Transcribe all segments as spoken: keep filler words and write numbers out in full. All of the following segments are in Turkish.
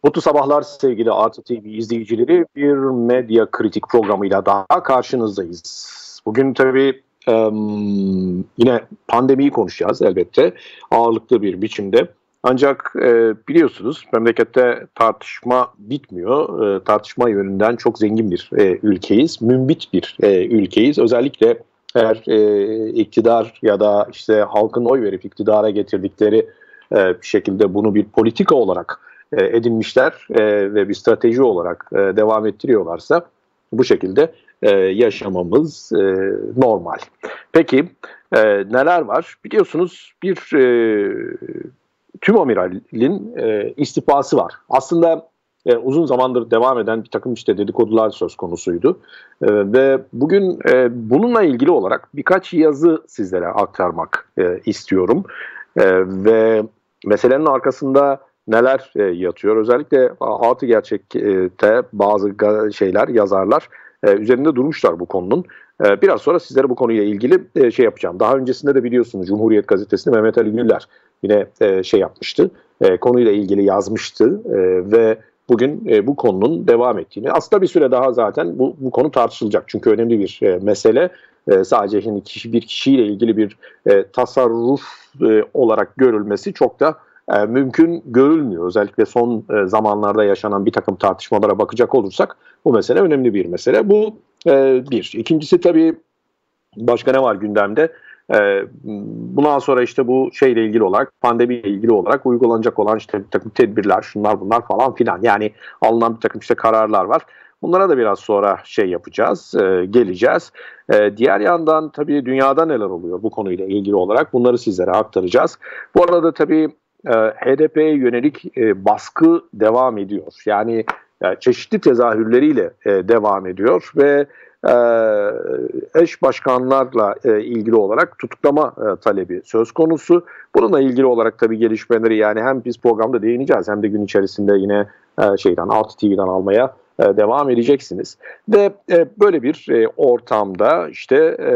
Mutlu sabahlar sevgili Artı T V izleyicileri. Bir medya kritik programıyla daha karşınızdayız. Bugün tabii e, yine pandemiyi konuşacağız elbette ağırlıklı bir biçimde. Ancak e, biliyorsunuz memlekette tartışma bitmiyor. E, tartışma yönünden çok zengin bir e, ülkeyiz. Mümbit bir e, ülkeyiz. Özellikle eğer e, iktidar ya da işte halkın oy verip iktidara getirdikleri e, bir şekilde bunu bir politika olarak e, edinmişler e, ve bir strateji olarak e, devam ettiriyorlarsa bu şekilde e, yaşamamız e, normal. Peki e, neler var? Biliyorsunuz bir e, tümamiralin e, istifası var. Aslında e, uzun zamandır devam eden bir takım işte dedikodular söz konusuydu. E, ve bugün e, bununla ilgili olarak birkaç yazı sizlere aktarmak e, istiyorum. E, ve meselenin arkasında neler e, yatıyor? Özellikle Artı Gerçek'te bazı şeyler, yazarlar e, üzerinde durmuşlar bu konunun. E, biraz sonra sizlere bu konuyla ilgili e, şey yapacağım. Daha öncesinde de biliyorsunuz Cumhuriyet Gazetesi'nde Mehmet Ali Güller yine e, şey yapmıştı. E, konuyla ilgili yazmıştı e, ve bugün e, bu konunun devam ettiğini. Aslında bir süre daha zaten bu, bu konu tartışılacak. Çünkü önemli bir e, mesele. E, sadece şimdi kişi bir kişiyle ilgili bir e, tasarruf e, olarak görülmesi çok da e, mümkün görülmüyor. Özellikle son e, zamanlarda yaşanan bir takım tartışmalara bakacak olursak bu mesele önemli bir mesele. Bu e, bir. İkincisi tabii başka ne var gündemde? E, bundan sonra işte bu şeyle ilgili olarak, pandemiyle ilgili olarak uygulanacak olan işte bir takım tedbirler, şunlar bunlar falan filan. Yani alınan bir takım işte kararlar var. Bunlara da biraz sonra şey yapacağız, e, geleceğiz. E, diğer yandan tabii dünyada neler oluyor bu konuyla ilgili olarak bunları sizlere aktaracağız. Bu arada tabii e, H D P'ye yönelik e, baskı devam ediyor. Yani e, çeşitli tezahürleriyle e, devam ediyor ve e, eş başkanlarla e, ilgili olarak tutuklama e, talebi söz konusu. Bununla ilgili olarak tabii gelişmeleri yani hem biz programda değineceğiz hem de gün içerisinde yine e, şeyden Artı T V'den almaya e, devam edeceksiniz. Ve e, böyle bir e, ortamda işte e,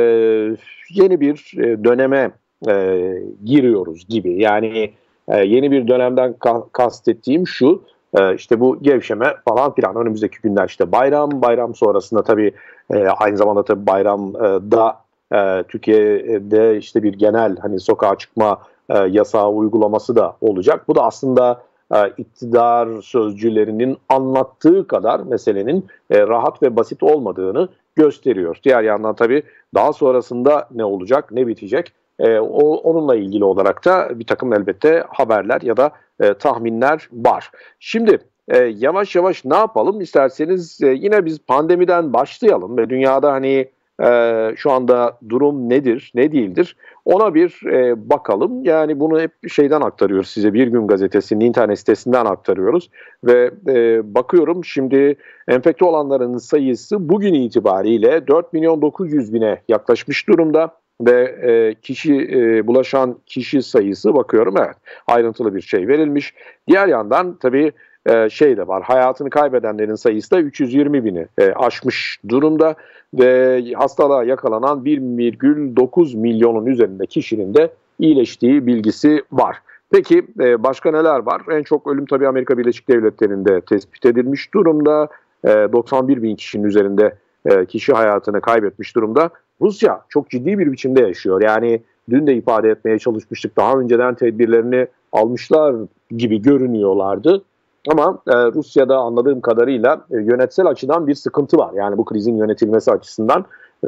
yeni bir e, döneme e, giriyoruz gibi. Yani e, yeni bir dönemden ka- kastettiğim şu. Ee, işte bu gevşeme falan filan önümüzdeki günler işte bayram bayram sonrasında tabii e, aynı zamanda tabii bayramda e, Türkiye'de işte bir genel hani sokağa çıkma e, yasağı uygulaması da olacak. Bu da aslında e, iktidar sözcülerinin anlattığı kadar meselenin e, rahat ve basit olmadığını gösteriyor. Diğer yandan tabii daha sonrasında ne olacak, ne bitecek? E, o, onunla ilgili olarak da bir takım elbette haberler ya da e, tahminler var. Şimdi e, yavaş yavaş ne yapalım isterseniz e, yine biz pandemiden başlayalım ve dünyada hani e, şu anda durum nedir, ne değildir ona bir e, bakalım. Yani bunu hep şeyden aktarıyoruz size Bir Gün Gazetesi'nin internet sitesinden aktarıyoruz ve e, bakıyorum şimdi enfekte olanların sayısı bugün itibariyle dört milyon dokuz yüz bine yaklaşmış durumda. Ve e, kişi e, bulaşan kişi sayısı bakıyorum evet ayrıntılı bir şey verilmiş. Diğer yandan tabii e, şey de var hayatını kaybedenlerin sayısı da üç yüz yirmi bini e, aşmış durumda. Ve hastalığa yakalanan bir virgül dokuz milyonun üzerinde kişinin de iyileştiği bilgisi var. Peki e, başka neler var? En çok ölüm tabii Amerika Birleşik Devletleri'nde tespit edilmiş durumda. E, doksan bir bin kişinin üzerinde e, kişi hayatını kaybetmiş durumda. Rusya çok ciddi bir biçimde yaşıyor. Yani dün de ifade etmeye çalışmıştık. Daha önceden tedbirlerini almışlar gibi görünüyorlardı. Ama e, Rusya'da anladığım kadarıyla e, yönetsel açıdan bir sıkıntı var. Yani bu krizin yönetilmesi açısından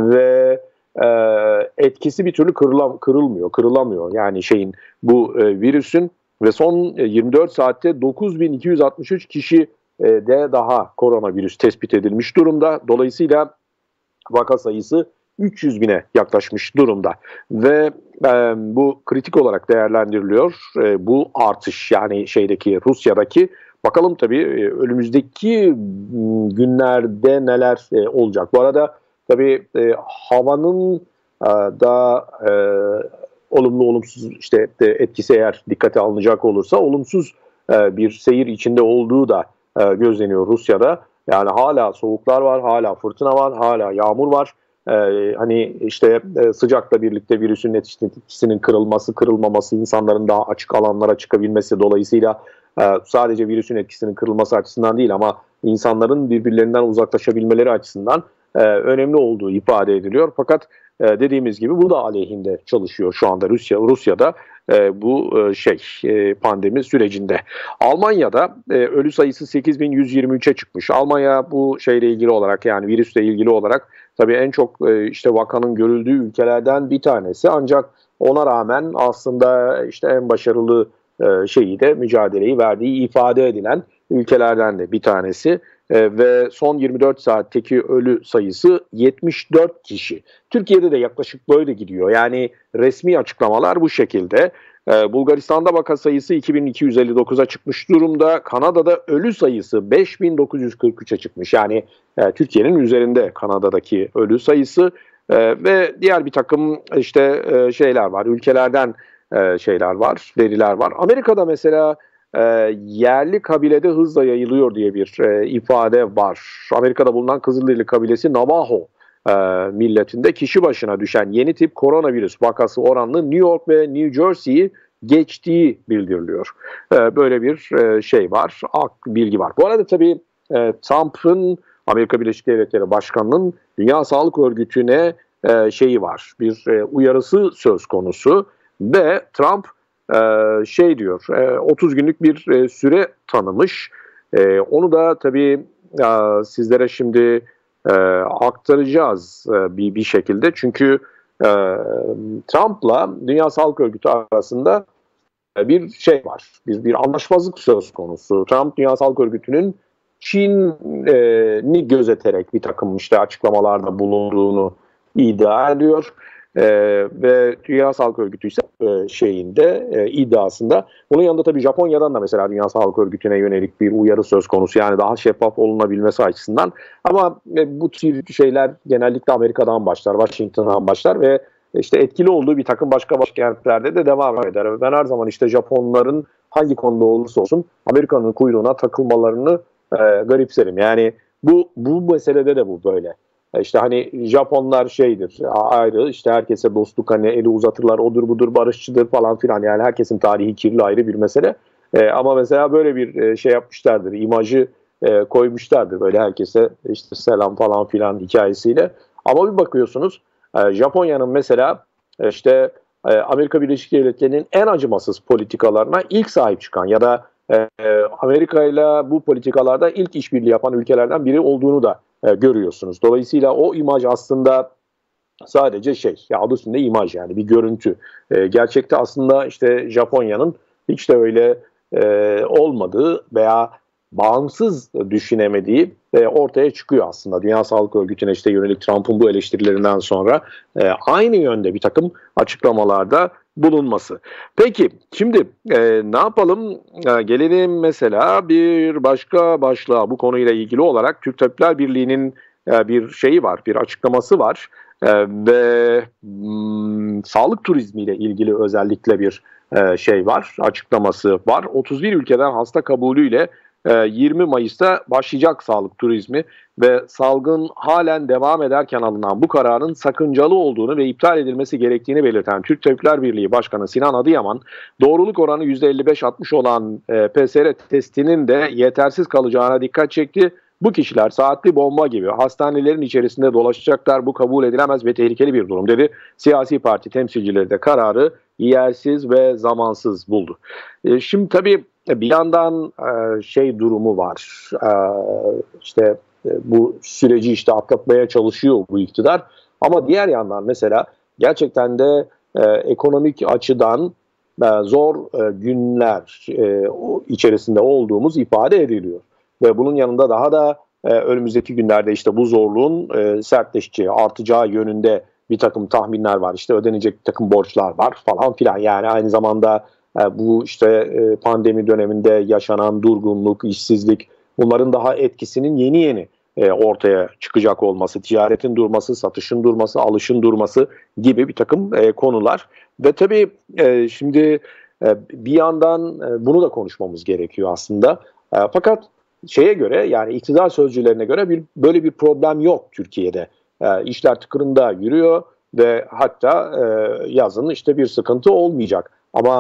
ve e, etkisi bir türlü kırılam, kırılmıyor, kırılamıyor. Yani şeyin bu e, virüsün ve son yirmi dört saatte dokuz bin iki yüz altmış üç kişi e, de daha koronavirüs tespit edilmiş durumda. Dolayısıyla vaka sayısı üç yüz bine yaklaşmış durumda ve e, bu kritik olarak değerlendiriliyor. E, bu artış yani şeydeki Rusya'daki bakalım tabii e, önümüzdeki günlerde neler e, olacak. Bu arada tabii e, havanın e, da e, olumlu olumsuz işte e, etkisi eğer dikkate alınacak olursa olumsuz e, bir seyir içinde olduğu da e, gözleniyor Rusya'da. Yani hala soğuklar var, hala fırtına var, hala yağmur var. Ee, hani işte e, sıcakla birlikte virüsün etkisinin kırılması, kırılmaması, insanların daha açık alanlara çıkabilmesi dolayısıyla e, sadece virüsün etkisinin kırılması açısından değil ama insanların birbirlerinden uzaklaşabilmeleri açısından e, önemli olduğu ifade ediliyor. Fakat e, dediğimiz gibi bu da aleyhinde çalışıyor şu anda Rusya Rusya'da e, bu e, şey e, pandemi sürecinde. Almanya'da e, ölü sayısı sekiz bin yüz yirmi üçe çıkmış. Almanya bu şeyle ilgili olarak, yani virüsle ilgili olarak tabii en çok e, işte vakanın görüldüğü ülkelerden bir tanesi. Ancak ona rağmen aslında işte en başarılı e, şeyi de mücadeleyi verdiği ifade edilen ülkelerden de bir tanesi. E, ve son yirmi dört saatteki ölü sayısı yetmiş dört kişi. Türkiye'de de yaklaşık böyle gidiyor. Yani resmi açıklamalar bu şekilde. E, Bulgaristan'da vaka sayısı iki bin iki yüz elli dokuza çıkmış durumda. Kanada'da ölü sayısı beş bin dokuz yüz kırk üçe çıkmış. Yani e, Türkiye'nin üzerinde Kanada'daki ölü sayısı. E, ve diğer bir takım işte e, şeyler var. Ülkelerden e, şeyler var, veriler var. Amerika'da mesela e, yerli kabilede hızla yayılıyor diye bir e, ifade var. Amerika'da bulunan Kızılderili kabilesi Navajo e, milletinde kişi başına düşen yeni tip koronavirüs vakası oranlı New York ve New Jersey'yi geçtiği bildiriliyor. E, böyle bir e, şey var, bilgi var. Bu arada tabii e, Trump'ın, Amerika Birleşik Devletleri Başkanı'nın Dünya Sağlık Örgütü'ne e, şeyi var, bir e, uyarısı söz konusu ve Trump e, şey diyor, e, otuz günlük bir e, süre tanımış. E, onu da tabii e, sizlere şimdi e, aktaracağız e, bir, bir şekilde. Çünkü e, Trump'la Dünya Sağlık Örgütü arasında bir şey var, bir, bir anlaşmazlık söz konusu. Trump Dünya Sağlık Örgütü'nün Çin'i gözeterek bir takım işte açıklamalarda bulunduğunu iddia ediyor. Ee, ve Dünya Sağlık Örgütü ise e, şeyinde e, iddiasında. Bunun yanında tabii Japonya'dan da mesela Dünya Sağlık Örgütü'ne yönelik bir uyarı söz konusu. Yani daha şeffaf olunabilmesi açısından. Ama e, bu tür şeyler genellikle Amerika'dan başlar, Washington'dan başlar ve işte etkili olduğu bir takım başka başkentlerde de devam eder. Ben her zaman işte Japonların hangi konuda olursa olsun Amerika'nın kuyruğuna takılmalarını e, garipserim. Yani bu bu meselede de bu böyle. İşte hani Japonlar şeydir, ayrı, işte herkese dostluk, hani eli uzatırlar, odur budur, barışçıdır falan filan, yani herkesin tarihi kirli, ayrı bir mesele. E, ama mesela böyle bir e, şey yapmışlardır, imajı e, koymuşlardır böyle herkese işte selam falan filan hikayesiyle. Ama bir bakıyorsunuz e, Japonya'nın mesela işte e, Amerika Birleşik Devletleri'nin en acımasız politikalarına ilk sahip çıkan ya da e, Amerika ile bu politikalarda ilk işbirliği yapan ülkelerden biri olduğunu da e, görüyorsunuz. Dolayısıyla o imaj aslında sadece şey, ya adı üstünde imaj, yani bir görüntü. E, gerçekte aslında işte Japonya'nın hiç de öyle e, olmadığı veya bağımsız düşünemediği e, ortaya çıkıyor aslında. Dünya Sağlık Örgütü'ne işte yönelik Trump'ın bu eleştirilerinden sonra e, aynı yönde bir takım açıklamalarda bulunması. Peki şimdi e, ne yapalım? E, gelelim mesela bir başka başlığa, bu konuyla ilgili olarak Türk Tabipler Birliği'nin e, bir şeyi var, bir açıklaması var e, ve m, sağlık turizmiyle ilgili özellikle bir e, şey var, açıklaması var. otuz bir ülkeden hasta kabulüyle yirmi Mayıs'ta başlayacak sağlık turizmi ve salgın halen devam ederken alınan bu kararın sakıncalı olduğunu ve iptal edilmesi gerektiğini belirten Türk Tabipler Birliği Başkanı Sinan Adıyaman, doğruluk oranı yüzde elli beş altmış olan P S R testinin de yetersiz kalacağına dikkat çekti. Bu kişiler saatli bomba gibi hastanelerin içerisinde dolaşacaklar. Bu kabul edilemez ve tehlikeli bir durum dedi. Siyasi parti temsilcileri de kararı yersiz ve zamansız buldu. Şimdi tabii bir yandan şey durumu var, işte bu süreci işte atlatmaya çalışıyor bu iktidar, ama diğer yandan mesela gerçekten de ekonomik açıdan zor günler içerisinde olduğumuz ifade ediliyor. Ve bunun yanında daha da önümüzdeki günlerde işte bu zorluğun sertleşeceği, artacağı yönünde bir takım tahminler var. İşte ödenecek bir takım borçlar var falan filan, yani aynı zamanda bu işte pandemi döneminde yaşanan durgunluk, işsizlik, bunların daha etkisinin yeni yeni ortaya çıkacak olması, ticaretin durması, satışın durması, alışın durması gibi bir takım konular. Ve tabii şimdi bir yandan bunu da konuşmamız gerekiyor aslında. Fakat şeye göre, yani iktidar sözcülerine göre bir böyle bir problem yok Türkiye'de. İşler tıkırında yürüyor ve hatta yazın işte bir sıkıntı olmayacak. Ama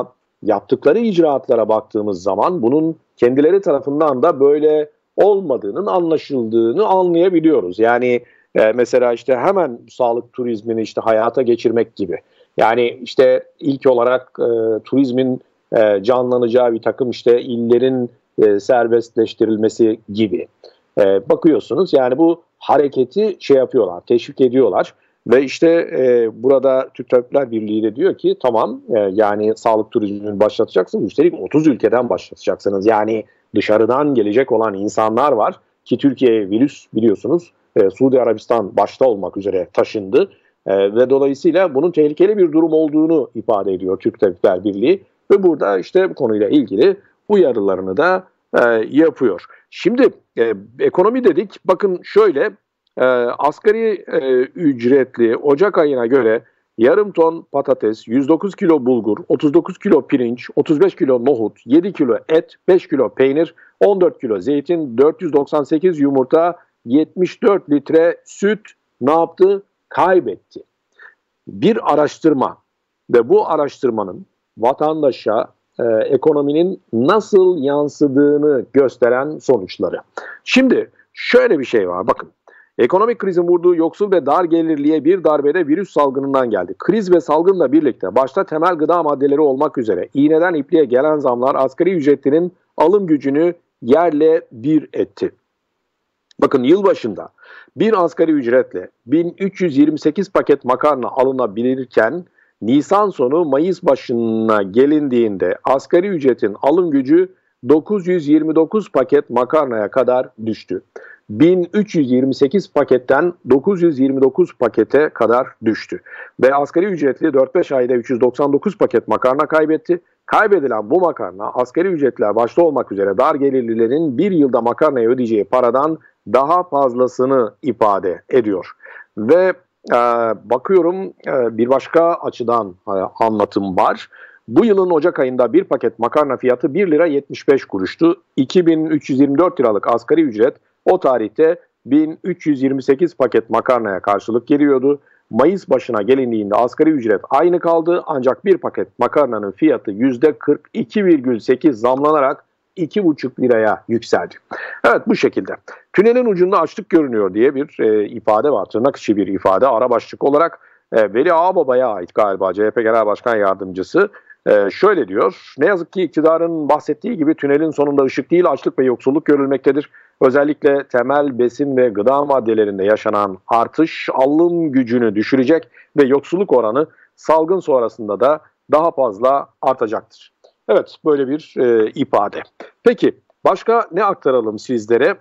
yaptıkları icraatlara baktığımız zaman bunun kendileri tarafından da böyle olmadığının anlaşıldığını anlayabiliyoruz. Yani e, mesela işte hemen sağlık turizmini işte hayata geçirmek gibi. Yani işte ilk olarak e, turizmin e, canlanacağı bir takım işte illerin e, serbestleştirilmesi gibi. E, bakıyorsunuz yani bu hareketi şey yapıyorlar, teşvik ediyorlar. Ve işte e, burada Türk Tabipler Birliği de diyor ki tamam e, yani sağlık turizmini başlatacaksınız. Üstelik otuz ülkeden başlatacaksınız. Yani dışarıdan gelecek olan insanlar var ki Türkiye'ye virüs biliyorsunuz e, Suudi Arabistan başta olmak üzere taşındı. E, ve dolayısıyla bunun tehlikeli bir durum olduğunu ifade ediyor Türk Tabipler Birliği. Ve burada işte bu konuyla ilgili uyarılarını da e, yapıyor. Şimdi e, ekonomi dedik. Bakın şöyle e, asgari e, ücretli Ocak ayına göre yarım ton patates, yüz dokuz kilo bulgur, otuz dokuz kilo pirinç, otuz beş kilo nohut, yedi kilo et, beş kilo peynir, on dört kilo zeytin, dört yüz doksan sekiz yumurta, yetmiş dört litre süt ne yaptı? Kaybetti. Bir araştırma ve bu araştırmanın vatandaşa e, ekonominin nasıl yansıdığını gösteren sonuçları. Şimdi şöyle bir şey var bakın. Ekonomik krizin vurduğu yoksul ve dar gelirliye bir darbede virüs salgınından geldi. Kriz ve salgınla birlikte başta temel gıda maddeleri olmak üzere iğneden ipliğe gelen zamlar asgari ücretlinin alım gücünü yerle bir etti. Bakın yılbaşında bir asgari ücretle bin üç yüz yirmi sekiz paket makarna alınabilirken Nisan sonu Mayıs başına gelindiğinde asgari ücretin alım gücü dokuz yüz yirmi dokuz paket makarnaya kadar düştü. bin üç yüz yirmi sekiz paketten dokuz yüz yirmi dokuz pakete kadar düştü. Ve asgari ücretli dört beş ayda üç yüz doksan dokuz paket makarna kaybetti. Kaybedilen bu makarna asgari ücretler başta olmak üzere dar gelirlilerin bir yılda makarnaya ödeyeceği paradan daha fazlasını ifade ediyor. Ve e, bakıyorum e, bir başka açıdan e, anlatım var. Bu yılın Ocak ayında bir paket makarna fiyatı bir lira yetmiş beş kuruştu. iki bin üç yüz yirmi dört liralık asgari ücret o tarihte bin üç yüz yirmi sekiz paket makarnaya karşılık geliyordu. Mayıs başına gelindiğinde asgari ücret aynı kaldı ancak bir paket makarnanın fiyatı yüzde kırk iki virgül sekiz zamlanarak iki buçuk liraya yükseldi. Evet bu şekilde. Tünelin ucunda açlık görünüyor diye bir e, ifade var. Tırnak içi bir ifade ara başlık olarak e, Veli Ağbaba'ya ait galiba C H P Genel Başkan Yardımcısı. Ee, şöyle diyor, ne yazık ki iktidarın bahsettiği gibi tünelin sonunda ışık değil açlık ve yoksulluk görülmektedir. Özellikle temel besin ve gıda maddelerinde yaşanan artış alım gücünü düşürecek ve yoksulluk oranı salgın sonrasında da daha fazla artacaktır. Evet böyle bir e, ifade. Peki başka ne aktaralım sizlere?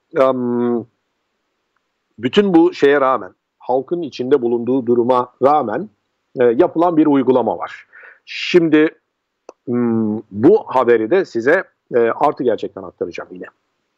Um, bütün bu şeye rağmen, halkın içinde bulunduğu duruma rağmen e, yapılan bir uygulama var. Şimdi bu haberi de size artı gerçekten aktaracağım yine.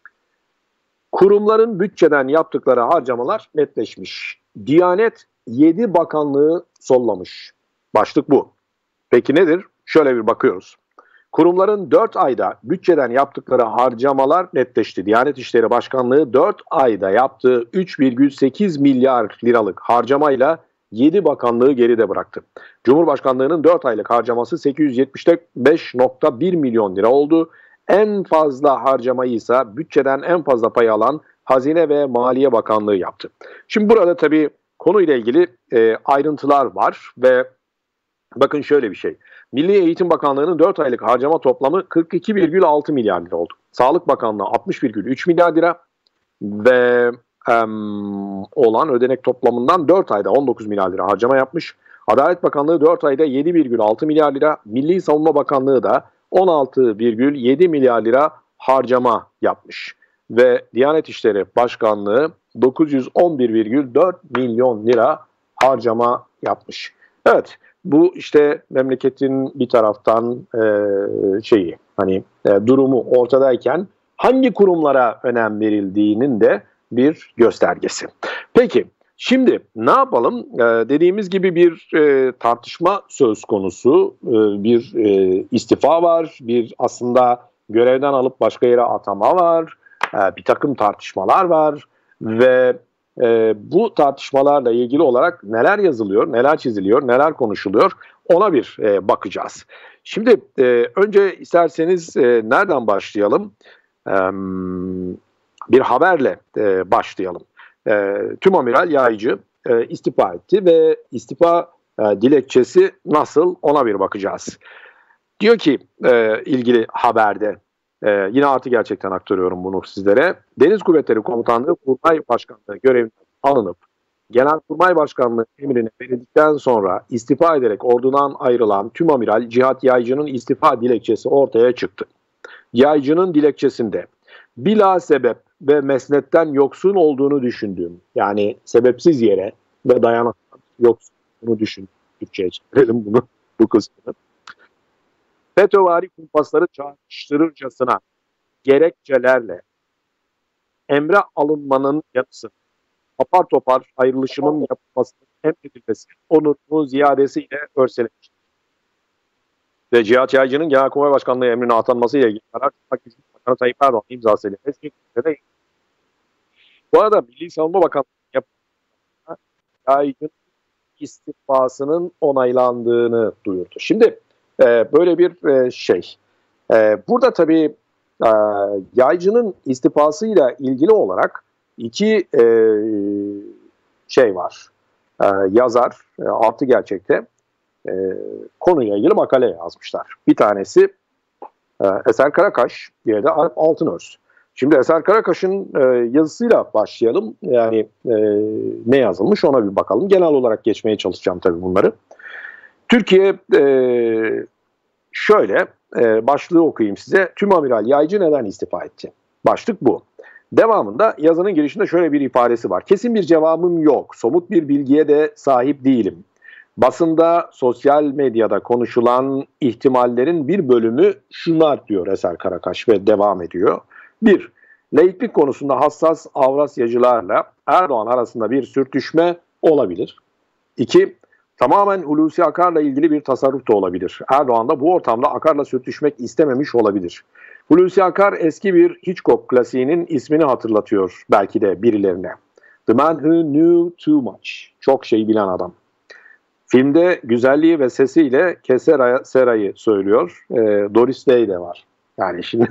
Kurumların bütçeden yaptıkları harcamalar netleşmiş. Diyanet yedi bakanlığı sollamış. Başlık bu. Peki nedir? Şöyle bir bakıyoruz. Kurumların dört ayda bütçeden yaptıkları harcamalar netleşti. Diyanet İşleri Başkanlığı dört ayda yaptığı üç virgül sekiz milyar liralık harcamayla yedi bakanlığı geride bıraktı. Cumhurbaşkanlığının dört aylık harcaması sekiz yüz yetmiş beş virgül bir milyon lira oldu. En fazla harcamayı ise bütçeden en fazla pay alan Hazine ve Maliye Bakanlığı yaptı. Şimdi burada tabii konuyla ilgili e, ayrıntılar var ve bakın şöyle bir şey. Milli Eğitim Bakanlığı'nın dört aylık harcama toplamı kırk iki virgül altı milyar lira oldu. Sağlık Bakanlığı altmış virgül üç milyar lira ve Um, olan ödenek toplamından dört ayda on dokuz milyar lira harcama yapmış. Adalet Bakanlığı dört ayda yedi virgül altı milyar lira, Milli Savunma Bakanlığı da on altı virgül yedi milyar lira harcama yapmış. Ve Diyanet İşleri Başkanlığı dokuz yüz on bir virgül dört milyon lira harcama yapmış. Evet bu işte memleketin bir taraftan e, şeyi hani e, durumu ortadayken hangi kurumlara önem verildiğinin de bir göstergesi. Peki şimdi ne yapalım? Ee, dediğimiz gibi bir e, tartışma söz konusu, e, bir e, istifa var, bir aslında görevden alıp başka yere atama var, e, bir takım tartışmalar var ve e, bu tartışmalarla ilgili olarak neler yazılıyor, neler çiziliyor, neler konuşuluyor ona bir e, bakacağız. Şimdi e, önce isterseniz e, nereden başlayalım? E, bir haberle e, başlayalım. E, Tümamiral Yaycı e, istifa etti ve istifa e, dilekçesi nasıl ona bir bakacağız. Diyor ki e, ilgili haberde, e, yine artı gerçekten aktarıyorum bunu sizlere. Deniz Kuvvetleri Komutanlığı Kurmay Başkanlığı görevinden alınıp Genelkurmay Başkanlığı emrine verildikten sonra istifa ederek ordudan ayrılan Tümamiral Cihat Yaycı'nın istifa dilekçesi ortaya çıktı. Yaycı'nın dilekçesinde bila sebep ve mesnetten yoksun olduğunu düşündüğüm, yani sebepsiz yere ve dayanaktan yoksun olduğunu düşündüğüm, Türkçe'ye çevirelim bunu, bu kısmını. FETÖ'vari kumpasları çağrıştırırcasına gerekçelerle emre alınmanın yanısı apar topar ayrılışımın yapılmasının emredilmesi onurunun ziyadesiyle örselenmiştir. Ve Cihat Yaycı'nın Genelkurmay Başkanlığı emrine atanması ile ilgili karar Bakanı Tayyip Erdoğan imzasıyla resmi gazetede. Bu arada Milli Savunma Bakanlığı yapımında Yaycı'nın istifasının onaylandığını duyurdu. Şimdi e, böyle bir e, şey. E, burada tabii e, Yaycı'nın istifasıyla ilgili olarak iki e, şey var. E, yazar e, artı gerçekte e, konuyla ilgili makale yazmışlar. Bir tanesi e, Eser Karakaş, diğeri de Alp Altınöz. Şimdi Eser Karakaş'ın e, yazısıyla başlayalım. Yani e, ne yazılmış ona bir bakalım. Genel olarak geçmeye çalışacağım tabii bunları. Türkiye e, şöyle e, başlığı okuyayım size. Tümamiral Yaycı neden istifa etti? Başlık bu. Devamında yazının girişinde şöyle bir ifadesi var. Kesin bir cevabım yok. Somut bir bilgiye de sahip değilim. Basında, sosyal medyada konuşulan ihtimallerin bir bölümü şunlar diyor Eser Karakaş ve devam ediyor. bir. Laiklik konusunda hassas Avrasyacılarla Erdoğan arasında bir sürtüşme olabilir. iki. Tamamen Hulusi Akar'la ilgili bir tasarruf da olabilir. Erdoğan da bu ortamda Akar'la sürtüşmek istememiş olabilir. Hulusi Akar eski bir Hitchcock klasiğinin ismini hatırlatıyor belki de birilerine. The Man Who Knew Too Much. Çok şey bilen adam. Filmde güzelliği ve sesiyle Kesera Sera'yı söylüyor. E, Doris Day de var. Yani şimdi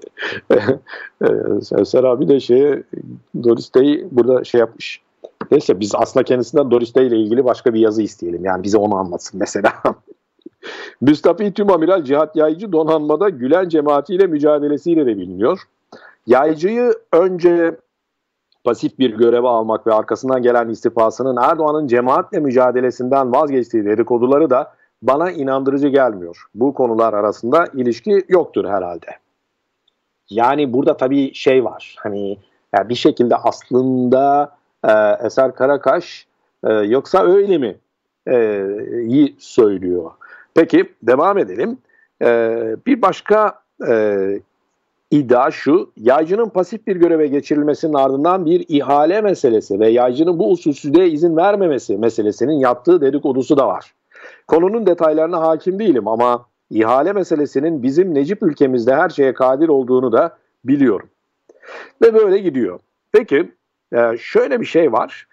Sera bir de şey Doris Day burada şey yapmış. Neyse biz aslında kendisinden Doris Day ile ilgili başka bir yazı isteyelim. Yani bize onu anlatsın mesela. Müstafi Tümamiral Cihat Yaycı donanmada Gülen cemaatiyle mücadelesiyle de biliniyor. Yaycı'yı önce pasif bir göreve almak ve arkasından gelen istifasının Erdoğan'ın cemaatle mücadelesinden vazgeçtiği dedikoduları da bana inandırıcı gelmiyor. Bu konular arasında ilişki yoktur herhalde. Yani burada tabii şey var. Hani yani bir şekilde aslında e, Eser Karakaş e, yoksa öyle mi e, iyi söylüyor. Peki devam edelim. E, bir başka e, iddia şu, Yaycı'nın pasif bir göreve geçirilmesinin ardından bir ihale meselesi ve Yaycı'nın bu usulsüzlüğe izin vermemesi meselesinin yaptığı dedikodusu da var. Konunun detaylarına hakim değilim ama ihale meselesinin bizim Necip ülkemizde her şeye kadir olduğunu da biliyorum. Ve böyle gidiyor. Peki şöyle bir şey var.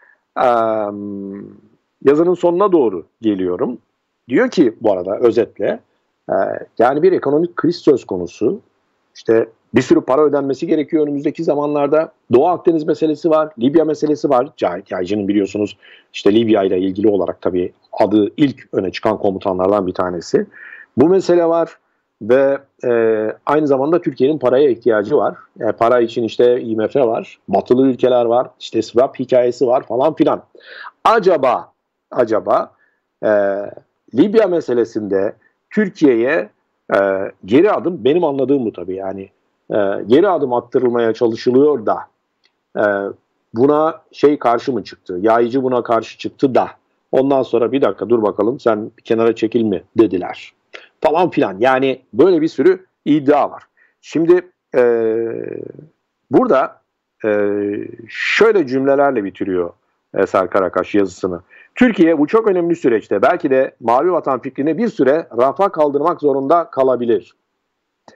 Yazının sonuna doğru geliyorum. Diyor ki bu arada özetle yani bir ekonomik kriz söz konusu. İşte bir sürü para ödenmesi gerekiyor önümüzdeki zamanlarda. Doğu Akdeniz meselesi var, Libya meselesi var. Cahit Yaycı'nın biliyorsunuz işte Libya ile ilgili olarak tabii adı ilk öne çıkan komutanlardan bir tanesi. Bu mesele var ve e, aynı zamanda Türkiye'nin paraya ihtiyacı var. E, para için işte I M F var, batılı ülkeler var, işte swap hikayesi var falan filan. Acaba, acaba e, Libya meselesinde Türkiye'ye e, geri adım, benim anladığım bu tabii yani, e, geri adım attırılmaya çalışılıyor da e, buna şey karşı mı çıktı, Yaycı buna karşı çıktı da ondan sonra bir dakika dur bakalım sen bir kenara çekil mi dediler falan filan. Yani böyle bir sürü iddia var. Şimdi e, burada e, şöyle cümlelerle bitiriyor Eser Karakaş yazısını. Türkiye bu çok önemli süreçte belki de Mavi Vatan fikrini bir süre rafa kaldırmak zorunda kalabilir.